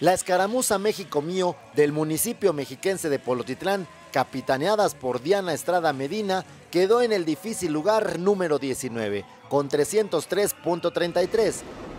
La escaramuza México Mío del municipio mexiquense de Polotitlán, capitaneadas por Diana Estrada Medina, quedó en el difícil lugar número 19, con 303.33.